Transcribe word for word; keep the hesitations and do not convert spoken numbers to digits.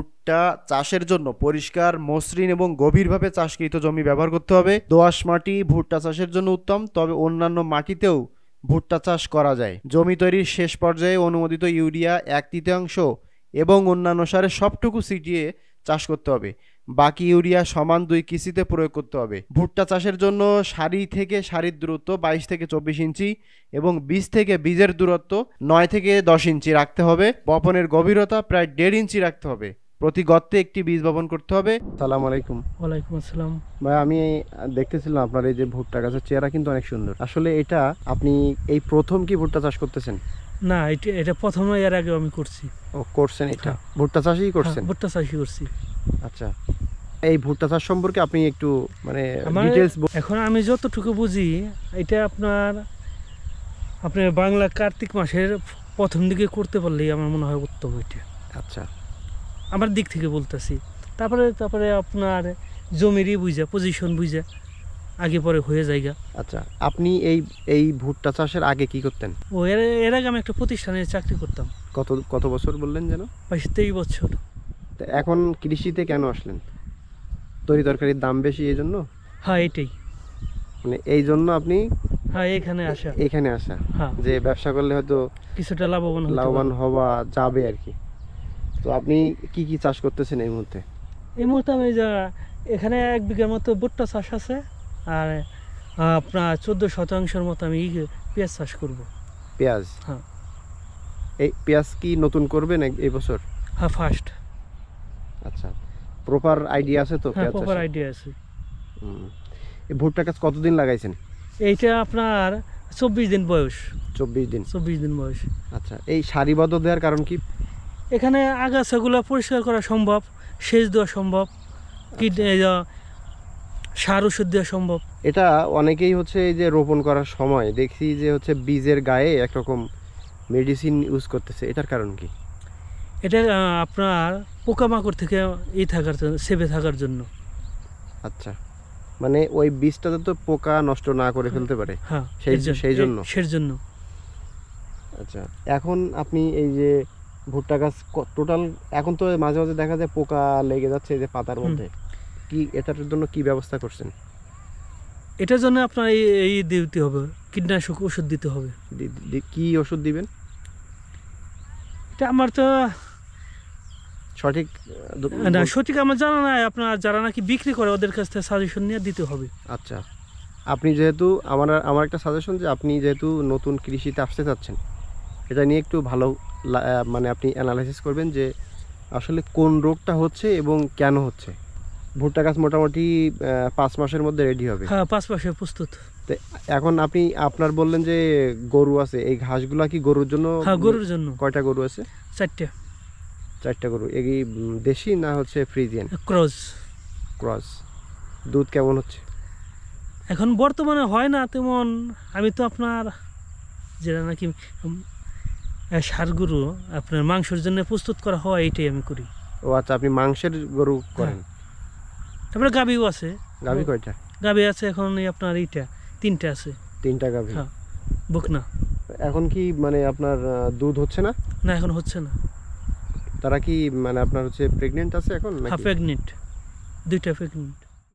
ভুট্টা চাষের জন্য পরিষ্কার, মসৃণ এবং গভীরভাবে চাষকৃত জমি ব্যবহার করতে হবে। দোআঁশ মাটি ভুট্টা চাষের জন্য উত্তম, তবে অন্যান্য মাটিতেও ভুট্টা চাষ করা যায়। জমি তৈরির শেষ পর্যায়ে অনুমোদিত ইউরিয়া এক তৃতীয়াংশ এবং অন্যান্য সারের সবটুকু ছিটিয়ে চাষ করতে হবে। বাকি ইউরিয়া সমান দুই কিস্তিতে প্রয়োগ করতে হবে। ভুট্টা চাষের জন্য সারি থেকে সারির দূরত্ব বাইশ থেকে চব্বিশ ইঞ্চি এবং বীজ থেকে বীজের দূরত্ব নয় থেকে দশ ইঞ্চি রাখতে হবে। বপনের গভীরতা প্রায় দেড় ইঞ্চি রাখতে হবে। প্রতি গর্তে একটি বীজ বপন করতে হবে। সালাম আলাইকুম। ওয়ালাইকুম আসসালাম। ভাই, আমি দেখতেছিলাম আপনার এই যে ভুট্টা গাছের চেহারা কিন্তু অনেক সুন্দর। আসলে এটা আপনি এই প্রথম কি ভুট্টা চাষ করতেছেন? না, এটা এটা প্রথমে, এর আগে আমি করছি। ও, করছেন? এটা ভুট্টা চাষই করছেন? ভুট্টা চাষই করছি। আচ্ছা, এই ভুট্টা চাষ সম্পর্কে আপনি একটু মানে আমার ডিটেইলস। এখন আমি যতটুকু বুঝি, এটা আপনার আপনার বাংলা কার্তিক মাসের প্রথম দিকে করতে পারলেই আমার মনে হয় উত্তম। এটা আচ্ছা, আমার দিক থেকে বলতেছি। তারপরে তারপরে আপনার জমিরই বুঝা, পজিশন বুঝা আগে পরে হয়ে যায়গা। আচ্ছা, আপনি এই এই ভুট্টা চাষের আগে কি করতেন? ও, এর এর আগে আমি একটা প্রতিষ্ঠানে চাকরি করতাম। কত কত বছর বললেন যেন? বাইশ তেইশ বছর। তো এখন কৃষিতে কেন আসলেন? তরি তরকারির দাম বেশি এই জন্য? হ্যাঁ, এটাই। মানে এই জন্য আপনি হ্যাঁ, এখানে আসা। এখানে আসা, হ্যাঁ, যে ব্যবসা করলে হয়তো কিছুটা লাভবান হতে লাভবান পারবো। হওয়া যাবে আর কি। তো আপনি কি কি চাষ করতেছেন এই মুহূর্তে? এই মুহূর্তে আমি যা এখানে এক বিঘার মতো ভুট্টা চাষ আছে, আর আপনার চোদ্দো শতাংশের মতো আমি পেঁয়াজ চাষ করব। পেঁয়াজ? হ্যাঁ। এই পেঁয়াজ কি নতুন করবেন এই বছর? হ্যাঁ, ফার্স্ট। আচ্ছা, প্রপার আইডিয়া আছে তো? হ্যাঁ, পেঁয়াজ প্রপার চাষের? আইডিয়া আছে। হুম। এই ভুট্টা গাছ কতদিন লাগাইছেন? এইটা আপনার চব্বিশ দিন বয়স। চব্বিশ দিন? চব্বিশ দিন বয়স। আচ্ছা, এই সারিবদ্ধ দেওয়ার কারণ কি? এখানে আগাছাগুলো পরিষ্কার করা সম্ভব, সেচ দেওয়া সম্ভব, কীট সার ওষুধ দেওয়া সম্ভব। এটা অনেকেই হচ্ছে এই যে রোপণ করার সময় দেখছি যে হচ্ছে বীজের গায়ে একরকম মেডিসিন ইউজ করতেছে, এটার কারণ কি? এটা আপনার পোকামাকড় থেকে এই থাকার জন্য, সেভে থাকার জন্য। আচ্ছা, মানে ওই বীজটাতে তো পোকা নষ্ট না করে ফেলতে পারে। হ্যাঁ, সেই সেই জন্য সেই জন্য। আচ্ছা, এখন আপনি এই যে ভুট্টা গাছ টোটাল, এখন তো মাঝে মাঝে দেখা যায় পোকা লেগে যাচ্ছে এই যে পাতার মধ্যে, কি এটার জন্য কি ব্যবস্থা করছেন? এটার জন্য আপনার এই এই দিতে হবে, কীটনাশক ওষুধ দিতে হবে। কি ওষুধ দিবেন? এটা আমার তো সঠিক না, সঠিক আমার জানা নাই। আপনার যারা নাকি বিক্রি করে ওদের কাছ থেকে সাজেশন নিয়ে দিতে হবে। আচ্ছা, আপনি যেহেতু আমার আমার একটা সাজেশন যে আপনি যেহেতু নতুন কৃষিতে আসতে চাচ্ছেন, এটা নিয়ে একটু ভালো মানে আপনি অ্যানালাইসিস করবেন যে আসলে কোন রোগটা হচ্ছে এবং কেন হচ্ছে। ভুট্টা গাছ মোটামুটি পাঁচ মাসের মধ্যে রেডি হবে। হ্যাঁ, পাঁচ মাসে প্রস্তুত। তো এখন আপনি আপনার বললেন যে গরু আছে, এই ঘাসগুলা কি গরুর জন্য? হ্যাঁ, গরুর জন্য। কয়টা গরু আছে? চারটে। চারটা গরু। এই দেশি না হচ্ছে ফ্রিজিয়ান? ক্রস। ক্রস। দুধ কেমন হচ্ছে এখন বর্তমানে? হয় না তেমন। আমি তো আপনার যেটা নাকি ষাঁড় গরু আপনার মাংসের জন্য প্রস্তুত করা হয়, এইটাই আমি করি। ও আচ্ছা, আপনি মাংসের গরু করেন? তারপরে গাভীও আছে। গাভী কয়টা? গাভী আছে এখন আপনার এইটা তিনটা আছে। তিনটা গাভী? হ্যাঁ, বকনা। এখন কি মানে আপনার দুধ হচ্ছে না? না, এখন হচ্ছে না। তারা কি মানে আপনার হচ্ছে প্রেগনেন্ট আছে এখন? হ্যাঁ, প্রেগনেন্ট, দুইটা প্রেগনেন্ট।